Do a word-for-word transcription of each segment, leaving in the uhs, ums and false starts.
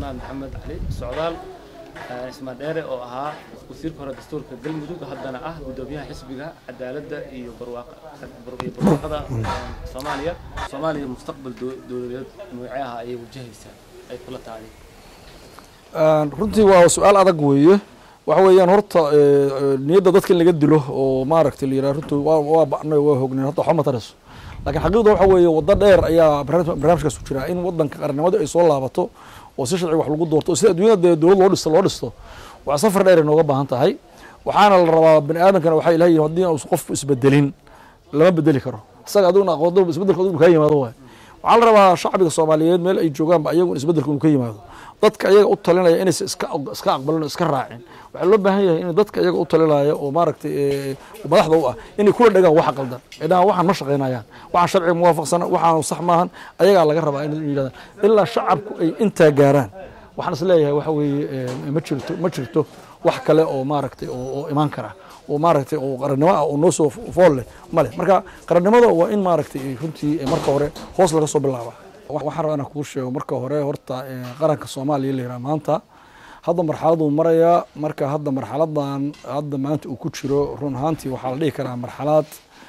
عثمان محمد علي سعدال اسمه ديري أو ها وسير كرة دستور كجلمدوك هذا أه بدوبيها حسبها عدالة إيو برواقة برواقة صوماليا صوماليا مستقبل دوليات نوعها أي وجهيسها أي كل تعليق. runtii waa su'aal adag weeye waxa weeyaan horta niyadda dadka in laga dilo oo maaragtay la yiraahdo runtii waa waa bacnay waa hogneen hadda xuma taraso laakiin xaqiiqdu waxa weeye wada dheer ayaa barnaamijkaas u jira in wadanka qarannimada ay soo laabato oo si sharci wax lagu doorto sida adduunyada dawlad loo dhisto loo dhisto waa safar dheer inooga baahan tahay waxaana la rabaa bani aadamkana waxa ilaahay hadii uu qof isbedelin lama bedeli karo isaga aduna aqoonto isbedelka uu ka yimaado waa waxa la rabaa shacbiga Soomaaliyeed meel ay joogaan ba ayagu isbedelku uu ka yimaado dadka ayaga u talinaya inay iska iska aqbalaan iska raacin waxa loo baahan yahay in dadka ayaga u talinaya oo maaragtay madaxda u ah inay kula dhagaan wax qaldan idan waxaan ma shaqeynayaan waxaan sharci muwaafaqsan waxaan sax maahan ayaga laga rabaa in yiraahdaan ilaa shacabku ay inta gaaraan waxaan is leeyahay waxa weeye ma jirto ma jirto wax kale oo maaragtay oo iman kara oo maaragtay oo qarannimo ah oo noo soo fool leh male marka qarannimada waa in maaragtay runtii marka hore hoos laga soo bilaabo waxaan rabaa inaan kuu sheego marka hore horta qaranka Soomaaliya la yiraahdo maanta hadda marxaladu maraya marka hadda marxaladan hadda maanta uu ku jiro run ahaantii waxa la dhihi karaa marxalad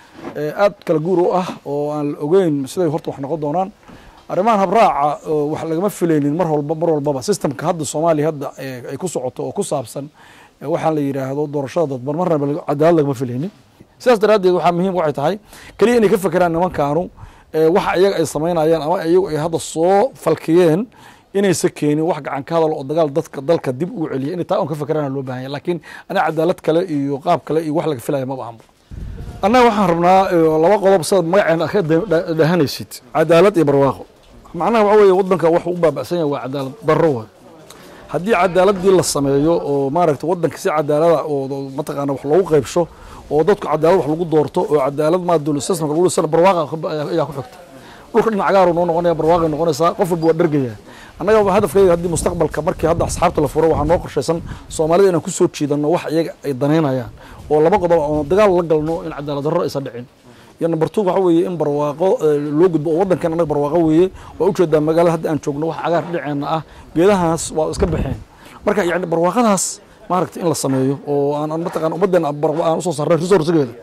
aad kala guur u ah oo aan ogeyn siday horta wax noqon doonaan arrimahan habraaca wax laga ma filaynin mar walba mar walba systemka hadda Soomaaliya hadda ay ku socoto oo ku saabsan waxa la yiraahdo doorashada dad marmarna cadaalad laga ma filaynin sidaas daraadeed waxa muhiim waxay tahay kaliya inay ka fakaraan nimankaanu waxa ayaga ay sameynayaan ama ayagu ay hadda soo falkiyeen inay sakeenin wax gacan ka hadal oo dagaal dadka dalka dib u celiyo in taa on ka fakarana loo baahan yahay laakiin ana cadaalad kale iyo qaab kale iyo wax laga filayo ma baahan annaga waxaan rabnaa laba qodob sida magaceena ka dhahanaysid cadaalad iyo barwaaqo macnaha waxa weeye wadanka wax uu baabacsan yahay waa cadaalad darro haddii cadaaladii la sameeyo oo maaragtay wadanka si cadaalada oo mataqaana wax loogu qaybsho oo dadku cadaalad wax lagu doorto oo cadaalad ma dawlad system lagu dhisan barwaaqa ayaa ku xigta dhulka dhinaca gaar uu noqonaya barwaaqa noqonaysa qof walba waa dhargaya annaga hadafkayga haddii mustaqbalka markii hadda asxaabta la furo waxaa noo qorshaysan Soomaalida inaan ku soo jiidano wax iyaga ay daneynayaan oo laba qodob oo dagaal la galno in cadaalad darro aysan dhicin iyo number two waxa weeye in barwaaqo loo gudbo oo wadankan anaga barwaaqo weeye waa u jeedaa magaalada hadda aan joogno wax cagaar dhiceena ah geedahaas waa iska baxeen marka yani barwaaqadaas maaragtay in la sameeyo oo aan mataqaan ummadan aan u soo saarnay resourcegeeda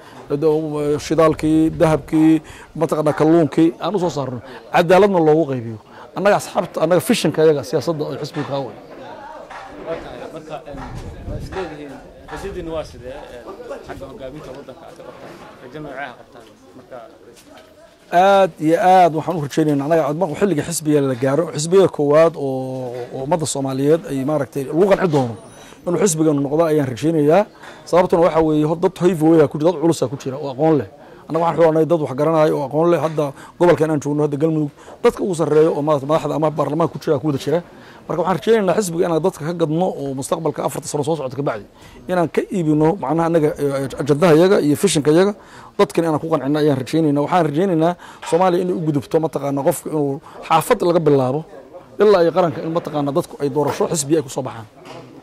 shidaalkii dahabkii mataqaan kalluunkii aan u soo saarno cadaaladna loogu qaybiyo annaga asxaabta annaga fishanka ayaga siyaasadda oo xisbiga ka way marka mas'uuliyiin rasiidin waaside xagga hogaaminta wadanka ka qabtaan rajamaacaha qabtaan marka aad iyo aad waxaan u rajaynaynaa anaga marka xilliga xisbiga la gaaro xisbiga koowaad oo ummadda Soomaaliyeed ay maaragtay lagu qanci doono inuu xisbiga noqdo ayaan rajaynayaa sababtuna waxa weeye dad hayfooya ku jira dad culus ku jira oo aqoon leh anaga waxaan xulanay dad wax garanaayo oo aqoon leh hadda gobolkan aan joogno hadda galmudug dadka ugu sareeyo oo madaxda ama baarlamaanka ku jira ku wada jira marka waxaan rajaynaynaa xisbiga inaan dadka ka gadno oo mustaqbalka afarta sano soo socda ka bacdi inaan ka iibino macnaha anaga ajandaha iyaga iyo fishanka iyaga dadkan inaan ku qancino ayaan rajaynaynaa waxaan rajaynaynaa Soomaaliya inay u gudubto mataqaana qofka inuu xaafad laga bilaabo ilaa ay qaranka in mataqaana dadku ay doorasho xisbi ay ku soo baxaan